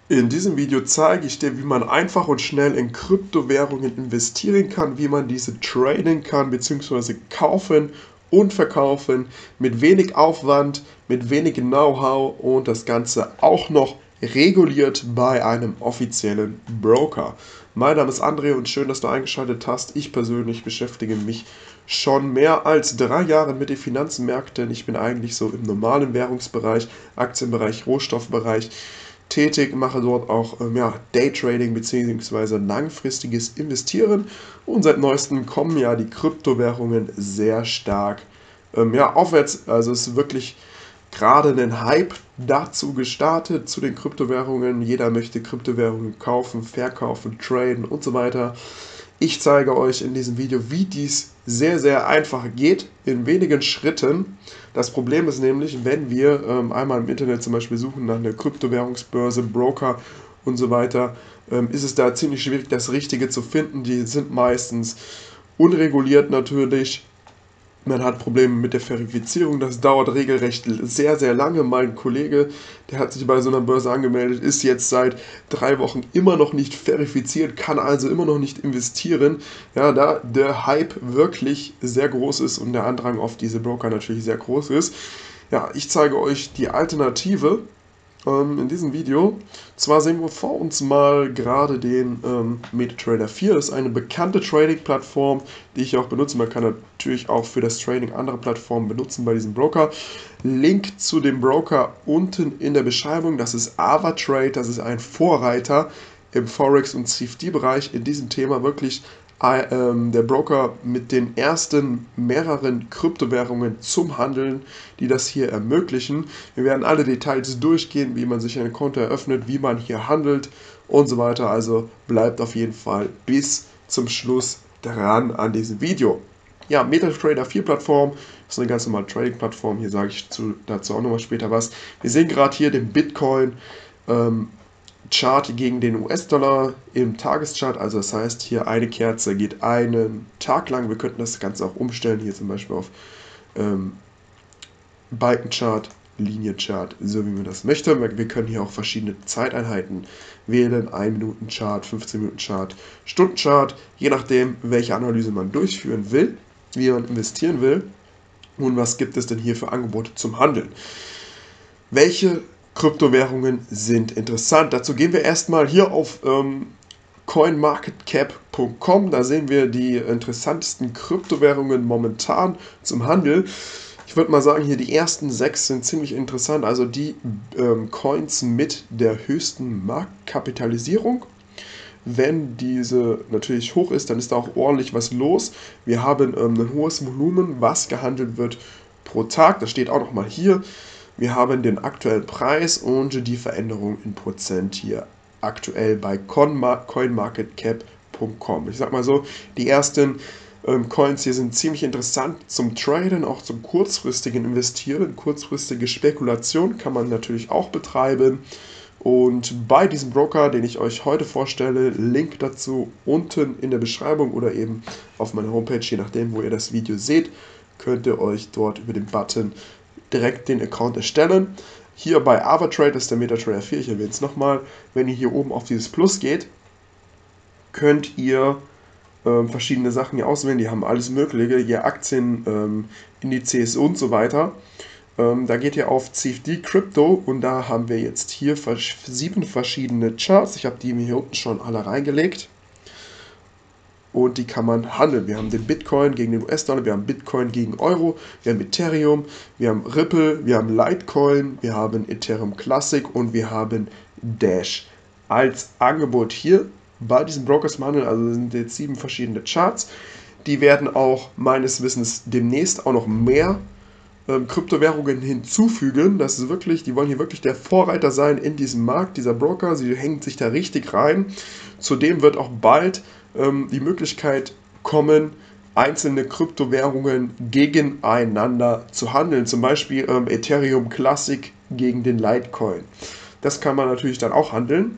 In diesem Video zeige ich dir, wie man einfach und schnell in Kryptowährungen investieren kann, wie man diese traden kann bzw. kaufen und verkaufen mit wenig Aufwand, mit wenig Know-how und das Ganze auch noch reguliert bei einem offiziellen Broker. Mein Name ist André und schön, dass du eingeschaltet hast. Ich persönlich beschäftige mich schon mehr als 3 Jahre mit den Finanzmärkten. Ich bin eigentlich so im normalen Währungsbereich, Aktienbereich, Rohstoffbereich tätig, mache dort auch Daytrading bzw. langfristiges Investieren und seit neuestem kommen ja die Kryptowährungen sehr stark aufwärts. Also es ist wirklich gerade ein Hype dazu gestartet, zu den Kryptowährungen. Jeder möchte Kryptowährungen kaufen, verkaufen, traden und so weiter. Ich zeige euch in diesem Video, wie dies sehr, sehr einfach geht, in wenigen Schritten. Das Problem ist nämlich, wenn wir einmal im Internet zum Beispiel suchen nach einer Kryptowährungsbörse, Broker und so weiter, ist es da ziemlich schwierig, das Richtige zu finden. Die sind meistens unreguliert natürlich. Man hat Probleme mit der Verifizierung, das dauert regelrecht sehr, sehr lange. Mein Kollege, der hat sich bei so einer Börse angemeldet, ist jetzt seit 3 Wochen immer noch nicht verifiziert, kann also immer noch nicht investieren. Ja, da der Hype wirklich sehr groß ist und der Andrang auf diese Broker natürlich sehr groß ist. Ja, ich zeige euch die Alternative in diesem Video. Zwar sehen wir vor uns mal gerade den MetaTrader 4. Das ist eine bekannte Trading-Plattform, die ich auch benutze. Man kann natürlich auch für das Trading andere Plattformen benutzen bei diesem Broker. Link zu dem Broker unten in der Beschreibung. Das ist AvaTrade, das ist ein Vorreiter im Forex- und CFD-Bereich in diesem Thema. Wirklich der Broker mit den ersten mehreren Kryptowährungen zum Handeln, die das hier ermöglichen. Wir werden alle Details durchgehen, wie man sich ein Konto eröffnet, wie man hier handelt und so weiter. Also bleibt auf jeden Fall bis zum Schluss dran an diesem Video. Ja, MetaTrader 4 Plattform ist eine ganz normale Trading-Plattform. Hier sage ich dazu auch nochmal später was. Wir sehen gerade hier den Bitcoin Chart gegen den US-Dollar im Tageschart, also das heißt, hier eine Kerze geht einen Tag lang. Wir könnten das Ganze auch umstellen, hier zum Beispiel auf Balkenchart, Linienchart, so wie man das möchte. Wir können hier auch verschiedene Zeiteinheiten wählen, 1-Minuten-Chart, 15-Minuten-Chart, Stundenchart, je nachdem, welche Analyse man durchführen will, wie man investieren will und was gibt es denn hier für Angebote zum Handeln. Welche Kryptowährungen sind interessant? Dazu gehen wir erstmal hier auf coinmarketcap.com. Da sehen wir die interessantesten Kryptowährungen momentan zum Handel. Ich würde mal sagen, hier die ersten 6 sind ziemlich interessant. Also die Coins mit der höchsten Marktkapitalisierung. Wenn diese natürlich hoch ist, dann ist da auch ordentlich was los. Wir haben ein hohes Volumen, was gehandelt wird pro Tag. Das steht auch nochmal hier. Wir haben den aktuellen Preis und die Veränderung in Prozent hier aktuell bei coinmarketcap.com. Ich sag mal so, die ersten Coins hier sind ziemlich interessant zum Traden, auch zum kurzfristigen Investieren. Kurzfristige Spekulation kann man natürlich auch betreiben. Und bei diesem Broker, den ich euch heute vorstelle, Link dazu unten in der Beschreibung oder eben auf meiner Homepage, je nachdem, wo ihr das Video seht, könnt ihr euch dort über den Button direkt den Account erstellen. Hier bei AvaTrade ist der MetaTrader 4, ich erwähne es nochmal. Wenn ihr hier oben auf dieses Plus geht, könnt ihr verschiedene Sachen hier auswählen. Die haben alles Mögliche, hier Aktien, Indizes und so weiter. Da geht ihr auf CFD Crypto und da haben wir jetzt hier 7 verschiedene Charts. Ich habe die mir hier unten schon alle reingelegt. Und die kann man handeln. Wir haben den Bitcoin gegen den US-Dollar, wir haben Bitcoin gegen Euro, wir haben Ethereum, wir haben Ripple, wir haben Litecoin, wir haben Ethereum Classic und wir haben Dash. Als Angebot hier bei diesem Brokers im Handel, also sind jetzt 7 verschiedene Charts. Die werden auch meines Wissens demnächst auch noch mehr Kryptowährungen hinzufügen. Das ist wirklich, die wollen hier wirklich der Vorreiter sein in diesem Markt, dieser Broker. Sie hängen sich da richtig rein. Zudem wird auch bald die Möglichkeit kommen, einzelne Kryptowährungen gegeneinander zu handeln. Zum Beispiel Ethereum Classic gegen den Litecoin. Das kann man natürlich dann auch handeln.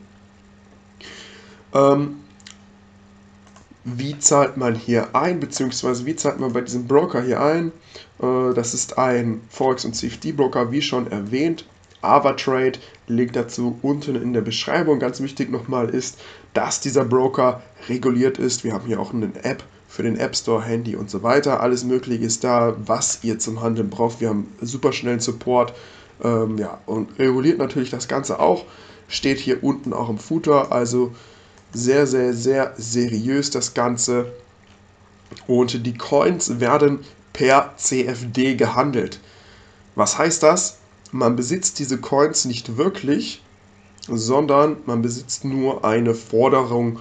Wie zahlt man hier ein, beziehungsweise wie zahlt man bei diesem Broker hier ein? Das ist ein Forex- und CFD-Broker, wie schon erwähnt. AvaTrade. Link dazu unten in der Beschreibung. Ganz wichtig nochmal ist, dass dieser Broker reguliert ist. Wir haben hier auch eine App für den App Store, Handy und so weiter. Alles Mögliche ist da, was ihr zum Handeln braucht. Wir haben super schnellen Support, ja, und reguliert natürlich das Ganze auch. Steht hier unten auch im Footer, also sehr, sehr, sehr seriös das Ganze. Und die Coins werden per CFD gehandelt. Was heißt das? Man besitzt diese Coins nicht wirklich, sondern man besitzt nur eine Forderung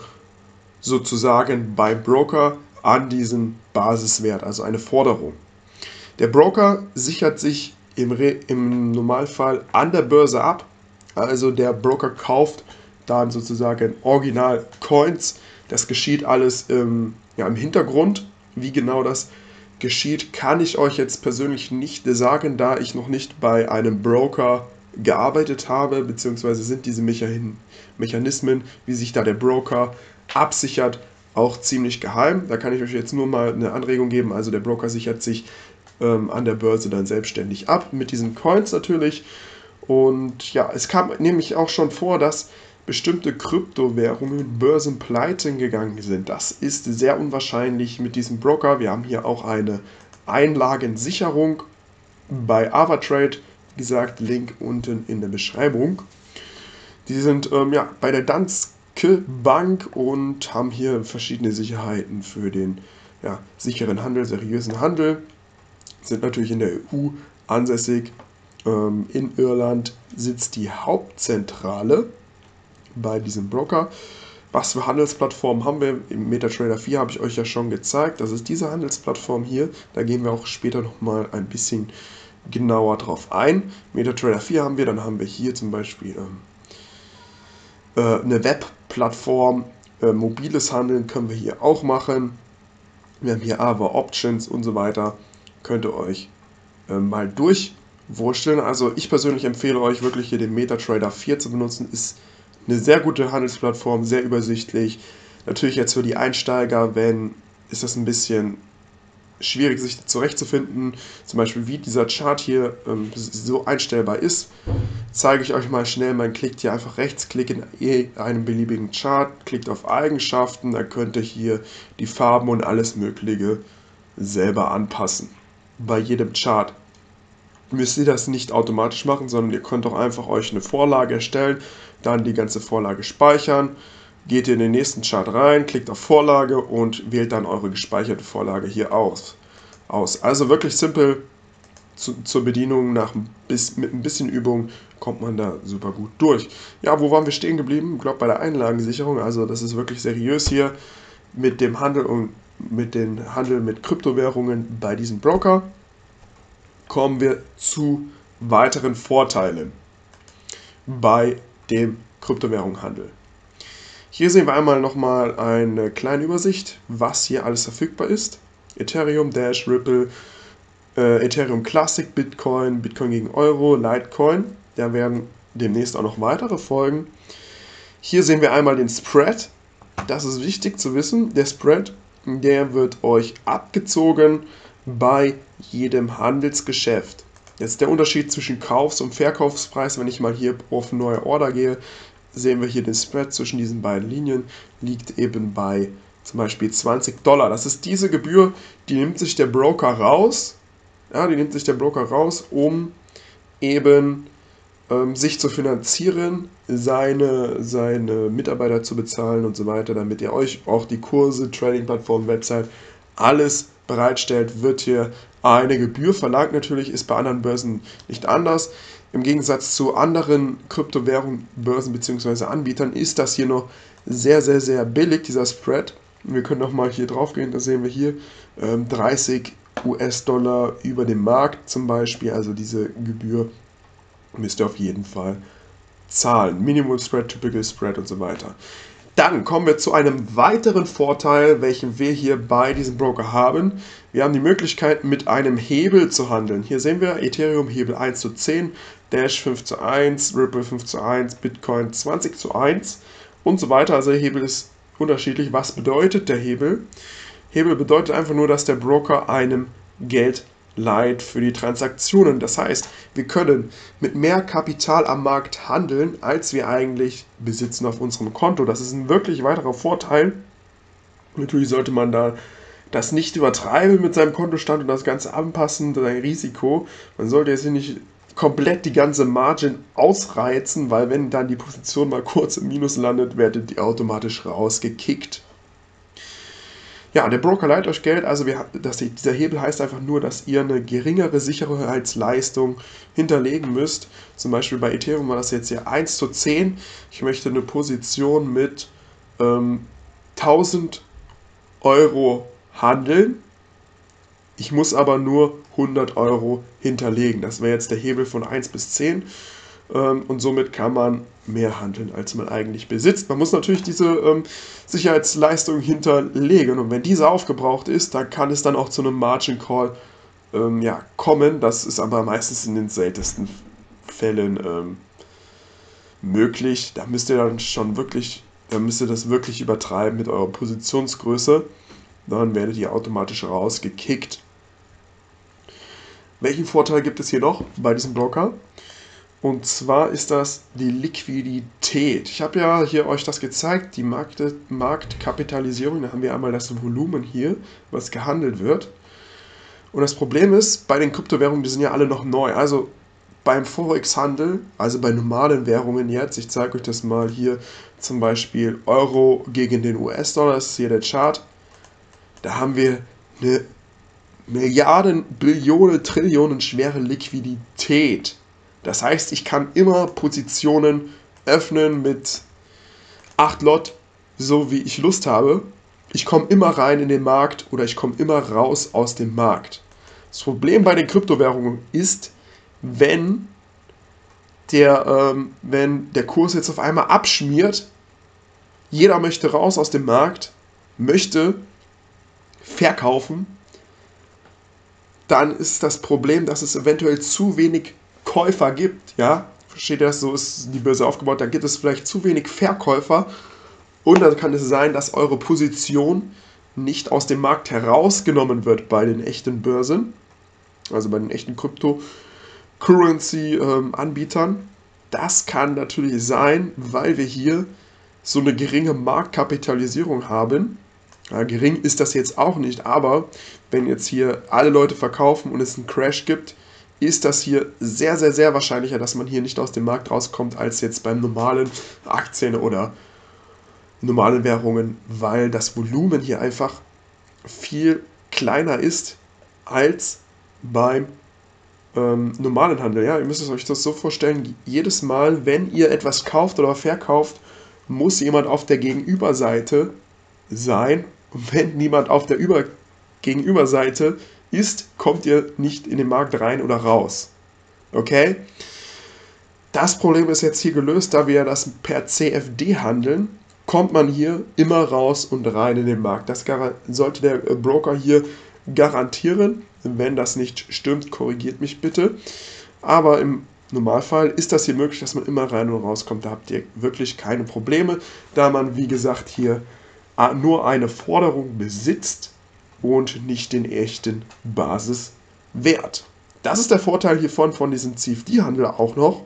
sozusagen beim Broker an diesen Basiswert, also eine Forderung. Der Broker sichert sich im Normalfall an der Börse ab, also der Broker kauft dann sozusagen Original Coins. Das geschieht alles ja, im Hintergrund. Wie genau das geschieht, kann ich euch jetzt persönlich nicht sagen, da ich noch nicht bei einem Broker gearbeitet habe, beziehungsweise sind diese Mechanismen, wie sich da der Broker absichert, auch ziemlich geheim. Da kann ich euch jetzt nur mal eine Anregung geben. Also der Broker sichert sich an der Börse dann selbstständig ab, mit diesen Coins natürlich. Und ja, es kam nämlich auch schon vor, dass bestimmte Kryptowährungen börsenpleiten gegangen sind. Das ist sehr unwahrscheinlich mit diesem Broker. Wir haben hier auch eine Einlagensicherung bei AvaTrade. Wie gesagt, Link unten in der Beschreibung. Die sind ja, bei der Danske Bank und haben hier verschiedene Sicherheiten für den ja, sicheren Handel, seriösen Handel. Sind natürlich in der EU ansässig. In Irland sitzt die Hauptzentrale bei diesem Broker. Was für Handelsplattformen haben wir? Im MetaTrader 4 habe ich euch ja schon gezeigt. Das ist diese Handelsplattform hier. Da gehen wir auch später nochmal ein bisschen genauer drauf ein. MetaTrader 4 haben wir, dann haben wir hier zum Beispiel eine Webplattform. Mobiles Handeln können wir hier auch machen. Wir haben hier Ava Options und so weiter. Könnt ihr euch mal durchwursteln. Also ich persönlich empfehle euch wirklich hier den MetaTrader 4 zu benutzen. Ist eine sehr gute Handelsplattform, sehr übersichtlich. Natürlich jetzt für die Einsteiger, ist das ein bisschen schwierig, sich zurechtzufinden. Zum Beispiel wie dieser Chart hier so einstellbar ist, zeige ich euch mal schnell. Man klickt hier einfach rechtsklick in einem beliebigen Chart, klickt auf Eigenschaften, da könnt ihr hier die Farben und alles Mögliche selber anpassen. Bei jedem Chart müsst ihr das nicht automatisch machen, sondern ihr könnt auch einfach euch eine Vorlage erstellen, dann die ganze Vorlage speichern, geht ihr in den nächsten Chart rein, klickt auf Vorlage und wählt dann eure gespeicherte Vorlage hier aus. Also wirklich simpel zur Bedienung, mit ein bisschen Übung kommt man da super gut durch. Ja, wo waren wir stehen geblieben? Ich glaube bei der Einlagensicherung, also das ist wirklich seriös hier mit dem Handel und mit dem Handel mit Kryptowährungen bei diesem Broker. Kommen wir zu weiteren Vorteilen bei dem Kryptowährungshandel. Hier sehen wir einmal nochmal eine kleine Übersicht, was hier alles verfügbar ist. Ethereum, Dash, Ripple, Ethereum Classic, Bitcoin, Bitcoin gegen Euro, Litecoin. Da werden demnächst auch noch weitere folgen. Hier sehen wir einmal den Spread. Das ist wichtig zu wissen. Der Spread, der wird euch abgezogen bei jedem Handelsgeschäft. Jetzt der Unterschied zwischen Kaufs- und Verkaufspreis. Wenn ich mal hier auf neue Order gehe, sehen wir hier den Spread zwischen diesen beiden Linien, liegt eben bei zum Beispiel $20. Das ist diese Gebühr, die nimmt sich der Broker raus. Ja, die nimmt sich der Broker raus, um eben sich zu finanzieren, seine Mitarbeiter zu bezahlen und so weiter, damit ihr euch auch die Kurse, Trading-Plattform, Website, alles bereitstellt, wird hier eine Gebühr verlangt. Natürlich ist bei anderen Börsen nicht anders. Im Gegensatz zu anderen Kryptowährungen, Börsen bzw. Anbietern ist das hier noch sehr, sehr, sehr billig, dieser Spread. Wir können nochmal hier drauf gehen, da sehen wir hier 30 US-Dollar über dem Markt zum Beispiel, also diese Gebühr müsst ihr auf jeden Fall zahlen. Minimum Spread, Typical Spread und so weiter. Dann kommen wir zu einem weiteren Vorteil, welchen wir hier bei diesem Broker haben. Wir haben die Möglichkeit, mit einem Hebel zu handeln. Hier sehen wir Ethereum Hebel 1:10, Dash 5:1, Ripple 5:1, Bitcoin 20:1 und so weiter. Also der Hebel ist unterschiedlich. Was bedeutet der Hebel? Hebel bedeutet einfach nur, dass der Broker einem Geld Light für die Transaktionen. Das heißt, wir können mit mehr Kapital am Markt handeln, als wir eigentlich besitzen auf unserem Konto. Das ist ein wirklich weiterer Vorteil. Natürlich sollte man da das nicht übertreiben mit seinem Kontostand und das Ganze anpassen, sein Risiko. Man sollte jetzt nicht komplett die ganze Margin ausreizen, weil wenn dann die Position mal kurz im Minus landet, werdet ihr automatisch rausgekickt. Ja, der Broker leiht euch Geld, also dieser Hebel heißt einfach nur, dass ihr eine geringere Sicherheitsleistung hinterlegen müsst. Zum Beispiel bei Ethereum war das jetzt hier 1:10. Ich möchte eine Position mit 1000 Euro handeln. Ich muss aber nur 100 Euro hinterlegen. Das wäre jetzt der Hebel von 1 bis 10. Und somit kann man mehr handeln, als man eigentlich besitzt. Man muss natürlich diese Sicherheitsleistung hinterlegen. Und wenn diese aufgebraucht ist, dann kann es dann auch zu einem Margin Call kommen. Das ist aber meistens in den seltensten Fällen möglich. Da müsst ihr dann das wirklich übertreiben mit eurer Positionsgröße. Dann werdet ihr automatisch rausgekickt. Welchen Vorteil gibt es hier noch bei diesem Broker? Und zwar ist das die Liquidität. Ich habe ja hier euch das gezeigt, die Marktkapitalisierung. Da haben wir einmal das Volumen hier, was gehandelt wird. Und das Problem ist, bei den Kryptowährungen, die sind ja alle noch neu. Also beim Forex-Handel, also bei normalen Währungen jetzt, ich zeige euch das mal hier, zum Beispiel Euro gegen den US-Dollar, das ist hier der Chart. Da haben wir eine Milliarden, Billionen, Trillionen schwere Liquidität. Das heißt, ich kann immer Positionen öffnen mit 8 Lot, so wie ich Lust habe. Ich komme immer rein in den Markt oder ich komme immer raus aus dem Markt. Das Problem bei den Kryptowährungen ist, wenn der Kurs jetzt auf einmal abschmiert, jeder möchte raus aus dem Markt, möchte verkaufen, dann ist das Problem, dass es eventuell zu wenig Käufer gibt, ja, versteht ihr das, so ist die Börse aufgebaut, dann gibt es vielleicht zu wenig Verkäufer und dann kann es sein, dass eure Position nicht aus dem Markt herausgenommen wird bei den echten Börsen, also bei den echten Cryptocurrency-Anbietern. Das kann natürlich sein, weil wir hier so eine geringe Marktkapitalisierung haben. Ja, gering ist das jetzt auch nicht, aber wenn jetzt hier alle Leute verkaufen und es einen Crash gibt, ist das hier sehr, sehr, sehr wahrscheinlicher, dass man hier nicht aus dem Markt rauskommt, als jetzt beim normalen Aktien oder normalen Währungen, weil das Volumen hier einfach viel kleiner ist als beim normalen Handel. Ja, ihr müsst euch das so vorstellen, jedes Mal, wenn ihr etwas kauft oder verkauft, muss jemand auf der Gegenüberseite sein. Und wenn niemand auf der Gegenüberseite ist, kommt ihr nicht in den Markt rein oder raus. Okay? Das Problem ist jetzt hier gelöst, da wir das per CFD handeln, kommt man hier immer raus und rein in den Markt. Das sollte der Broker hier garantieren. Wenn das nicht stimmt, korrigiert mich bitte. Aber im Normalfall ist das hier möglich, dass man immer rein und rauskommt. Da habt ihr wirklich keine Probleme, da man, wie gesagt, hier nur eine Forderung besitzt und nicht den echten Basiswert. Das ist der Vorteil hiervon, von diesem CFD-Handel auch noch.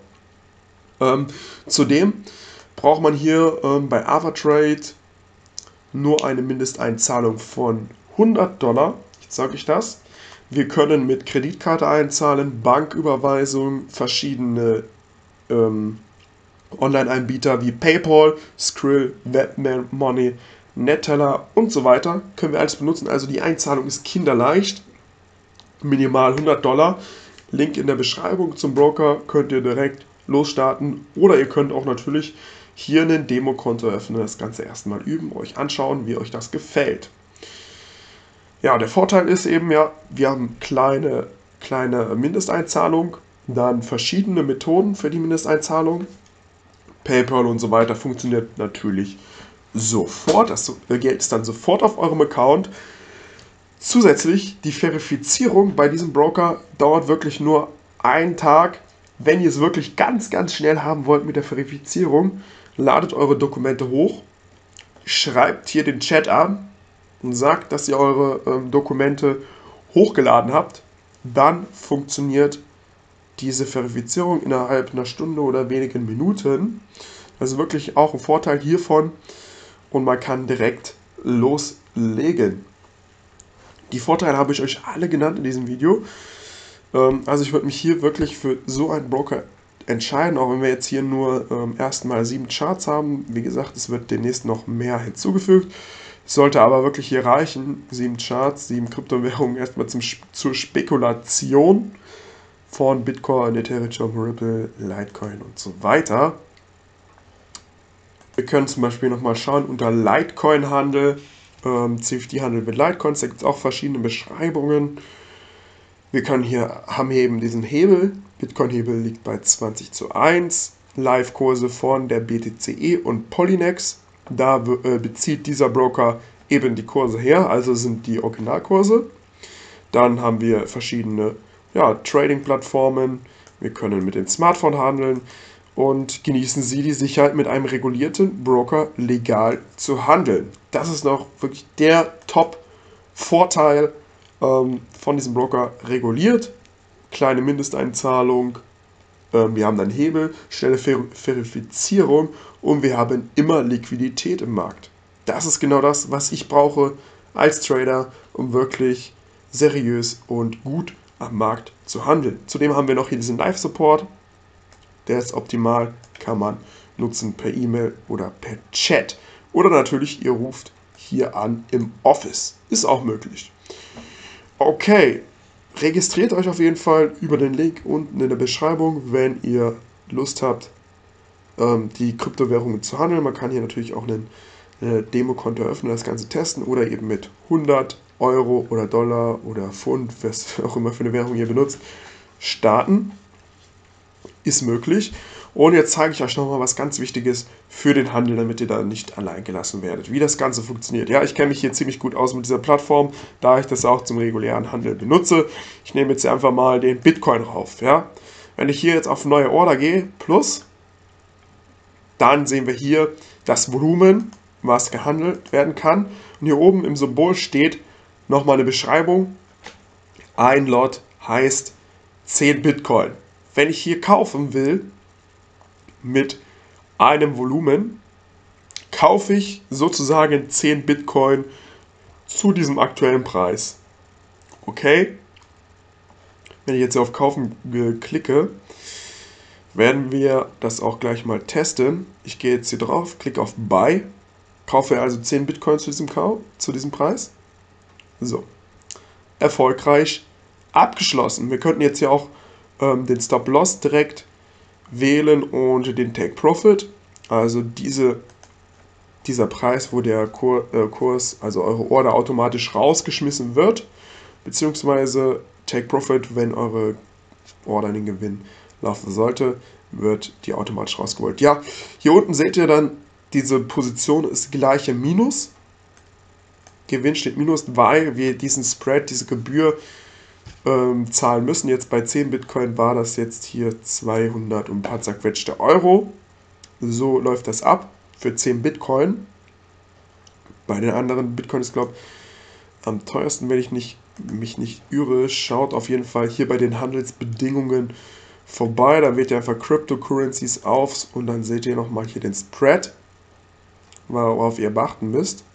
Zudem braucht man hier bei AvaTrade nur eine Mindesteinzahlung von $100. Ich zeige euch das. Wir können mit Kreditkarte einzahlen, Banküberweisung, verschiedene Online-Anbieter wie PayPal, Skrill, Webmoney, Neteller und so weiter können wir alles benutzen. Also die Einzahlung ist kinderleicht. Minimal $100. Link in der Beschreibung zum Broker, könnt ihr direkt losstarten. Oder ihr könnt auch natürlich hier ein Demokonto öffnen, das Ganze erstmal üben, euch anschauen, wie euch das gefällt. Ja, der Vorteil ist eben, ja, wir haben kleine Mindesteinzahlung, dann verschiedene Methoden für die Mindesteinzahlung. PayPal und so weiter funktioniert natürlich sofort. Das Geld ist dann sofort auf eurem Account. Zusätzlich die Verifizierung bei diesem Broker dauert wirklich nur einen Tag. Wenn ihr es wirklich ganz, ganz schnell haben wollt mit der Verifizierung, ladet eure Dokumente hoch, schreibt hier den Chat an und sagt, dass ihr eure Dokumente hochgeladen habt. dann funktioniert diese Verifizierung innerhalb einer Stunde oder wenigen Minuten. Also wirklich auch ein Vorteil hiervon und man kann direkt loslegen. Die Vorteile habe ich euch alle genannt in diesem Video. Also ich würde mich hier wirklich für so einen Broker entscheiden, auch wenn wir jetzt hier nur erstmal 7 Charts haben. Wie gesagt, es wird demnächst noch mehr hinzugefügt. Es sollte aber wirklich hier reichen, 7 Charts, 7 Kryptowährungen erstmal zur Spekulation von Bitcoin, Ethereum, Ripple, Litecoin und so weiter. Wir können zum Beispiel nochmal schauen unter Litecoin-Handel, CFD-Handel mit Litecoins, da gibt es auch verschiedene Beschreibungen. Wir können haben hier eben diesen Hebel, Bitcoin-Hebel liegt bei 20:1, Live-Kurse von der BTCE und Polynex. Da bezieht dieser Broker eben die Kurse her, also sind die Originalkurse. Dann haben wir verschiedene Trading-Plattformen. Wir können mit dem Smartphone handeln und genießen Sie die Sicherheit, mit einem regulierten Broker legal zu handeln. Das ist noch wirklich der Top-Vorteil von diesem Broker, reguliert, kleine Mindesteinzahlung, wir haben dann Hebel, schnelle Verifizierung und wir haben immer Liquidität im Markt. Das ist genau das, was ich brauche als Trader, um wirklich seriös und gut am Markt zu handeln. Zudem haben wir noch hier diesen Live-Support, der ist optimal, kann man nutzen per E-Mail oder per Chat. Oder natürlich, ihr ruft hier an im Office, ist auch möglich. Okay, registriert euch auf jeden Fall über den Link unten in der Beschreibung, wenn ihr Lust habt, die Kryptowährungen zu handeln. Man kann hier natürlich auch ein Demokonto eröffnen, das Ganze testen oder eben mit 100 Euro oder Dollar oder Pfund, was auch immer für eine Währung ihr benutzt, starten. Ist möglich. Und jetzt zeige ich euch nochmal was ganz Wichtiges für den Handel, damit ihr da nicht allein gelassen werdet, wie das Ganze funktioniert. Ja, ich kenne mich hier ziemlich gut aus mit dieser Plattform, da ich das auch zum regulären Handel benutze. Ich nehme jetzt einfach mal den Bitcoin rauf. Ja. Wenn ich hier jetzt auf neue Order gehe, plus, dann sehen wir hier das Volumen, was gehandelt werden kann. Und hier oben im Symbol steht nochmal eine Beschreibung. Ein Lot heißt 10 Bitcoin. Wenn ich hier kaufen will, mit einem Volumen, kaufe ich sozusagen 10 Bitcoin zu diesem aktuellen Preis. Okay? Wenn ich jetzt hier auf Kaufen klicke, werden wir das auch gleich mal testen. Ich gehe jetzt hier drauf, klicke auf Buy, kaufe also 10 Bitcoin zu diesem Preis. So, erfolgreich abgeschlossen. Wir könnten jetzt hier auch den Stop-Loss direkt wählen und den Take Profit, also dieser Preis, wo der Kurs, also eure Order automatisch rausgeschmissen wird, beziehungsweise Take Profit, wenn eure Order in den Gewinn laufen sollte, wird die automatisch rausgeholt. Ja, hier unten seht ihr dann, diese Position ist gleich im Minus. Gewinn steht Minus, weil wir diesen Spread, diese Gebühr zahlen müssen. Jetzt bei 10 Bitcoin war das jetzt hier 200 und ein paar zerquetschte Euro. So läuft das ab für 10 Bitcoin. Bei den anderen Bitcoin ist, glaube ich, am teuersten, wenn ich mich nicht irre. Schaut auf jeden Fall hier bei den Handelsbedingungen vorbei. Da wählt ihr einfach Cryptocurrencies auf und dann seht ihr nochmal hier den Spread, worauf ihr beachten müsst.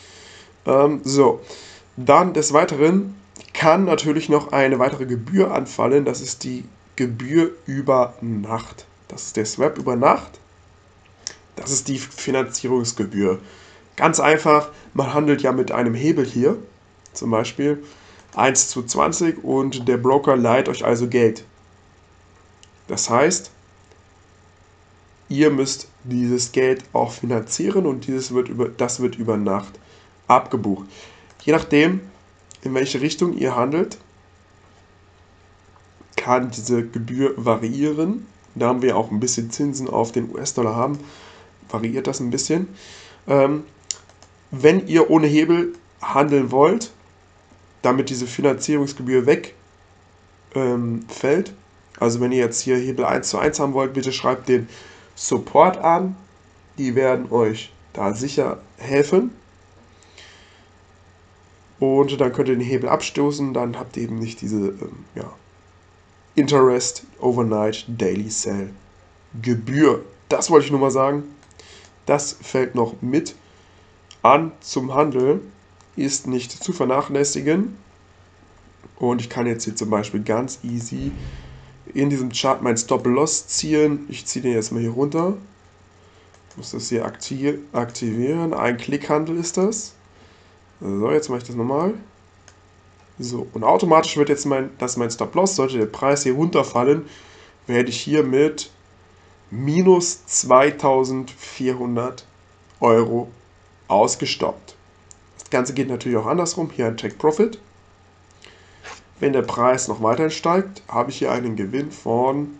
So, dann des Weiteren kann natürlich noch eine weitere Gebühr anfallen. Das ist die Gebühr über Nacht. Das ist der Swap über Nacht. Das ist die Finanzierungsgebühr. Ganz einfach, man handelt ja mit einem Hebel hier, zum Beispiel 1:20 und der Broker leiht euch also Geld. Das heißt, ihr müsst dieses Geld auch finanzieren und das wird über Nacht abgebucht. Je nachdem, in welche Richtung ihr handelt, kann diese Gebühr variieren. Da haben wir auch ein bisschen Zinsen auf den US-Dollar haben, variiert das ein bisschen. Wenn ihr ohne Hebel handeln wollt, damit diese Finanzierungsgebühr wegfällt, also wenn ihr jetzt hier Hebel 1:1 haben wollt, bitte schreibt den Support an. Die werden euch da sicher helfen. Und dann könnt ihr den Hebel abstoßen, dann habt ihr eben nicht diese Interest Overnight Daily Sell Gebühr. Das wollte ich nur mal sagen. Das fällt noch mit an zum Handel, ist nicht zu vernachlässigen. Und ich kann jetzt hier zum Beispiel ganz easy in diesem Chart mein Stop-Loss ziehen. Ich ziehe den jetzt mal hier runter. Ich muss das hier aktivieren. Ein Klickhandel ist das. So, jetzt mache ich das nochmal. So, und automatisch wird jetzt mein Stop-Loss, sollte der Preis hier runterfallen, werde ich hier mit minus 2400 Euro ausgestoppt. Das Ganze geht natürlich auch andersrum. Hier ein Take Profit. Wenn der Preis noch weiter steigt, habe ich hier einen Gewinn von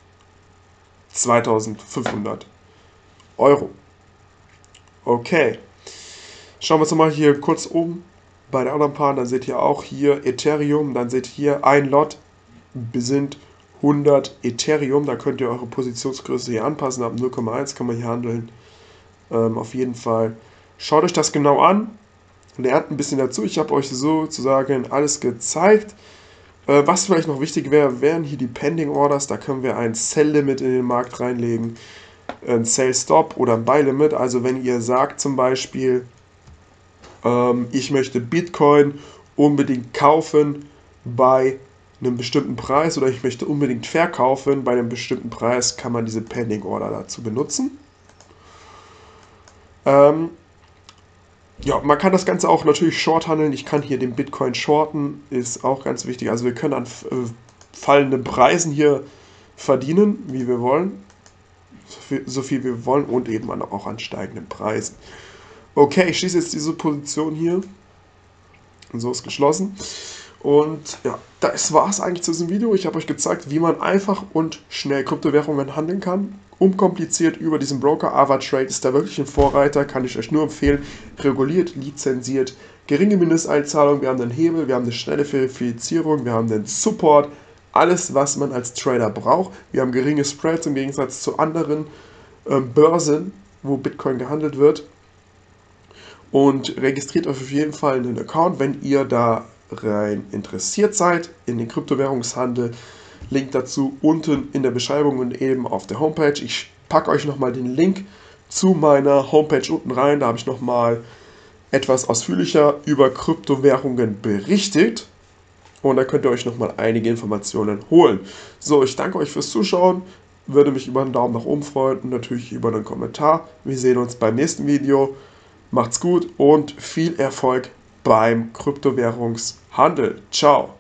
2500 Euro. Okay. Schauen wir uns mal hier kurz oben bei der anderen Paar. Dann seht ihr auch hier Ethereum. Dann seht ihr hier ein Lot sind 100 Ethereum. Da könnt ihr eure Positionsgröße hier anpassen. Ab 0,1 kann man hier handeln. Auf jeden Fall. Schaut euch das genau an. Lernt ein bisschen dazu. Ich habe euch sozusagen alles gezeigt. Was vielleicht noch wichtig wäre, wären hier die Pending Orders. Da können wir ein Sell Limit in den Markt reinlegen, ein Sell Stop oder ein Buy Limit. Also wenn ihr sagt zum Beispiel, ich möchte Bitcoin unbedingt kaufen bei einem bestimmten Preis oder ich möchte unbedingt verkaufen bei einem bestimmten Preis, kann man diese Pending Order dazu benutzen. Ja, man kann das Ganze auch natürlich short handeln. Ich kann hier den Bitcoin shorten, ist auch ganz wichtig. Also wir können an fallenden Preisen hier verdienen, wie wir wollen. So viel wie wir wollen und eben auch an steigenden Preisen. Okay, ich schließe jetzt diese Position hier. Und so ist geschlossen. Und ja, das war es eigentlich zu diesem Video. Ich habe euch gezeigt, wie man einfach und schnell Kryptowährungen handeln kann. Unkompliziert über diesen Broker. AvaTrade ist da wirklich ein Vorreiter, kann ich euch nur empfehlen. Reguliert, lizenziert, geringe Mindesteinzahlung, wir haben einen Hebel, wir haben eine schnelle Verifizierung, wir haben den Support. Alles, was man als Trader braucht. Wir haben geringe Spreads im Gegensatz zu anderen Börsen, wo Bitcoin gehandelt wird. Und registriert euch auf jeden Fall einen Account, wenn ihr da rein interessiert seid in den Kryptowährungshandel. Link dazu unten in der Beschreibung und eben auf der Homepage. Ich packe euch nochmal den Link zu meiner Homepage unten rein. Da habe ich nochmal etwas ausführlicher über Kryptowährungen berichtet. Und da könnt ihr euch nochmal einige Informationen holen. So, ich danke euch fürs Zuschauen. Würde mich über einen Daumen nach oben freuen und natürlich über einen Kommentar. Wir sehen uns beim nächsten Video. Macht's gut und viel Erfolg beim Kryptowährungshandel. Ciao.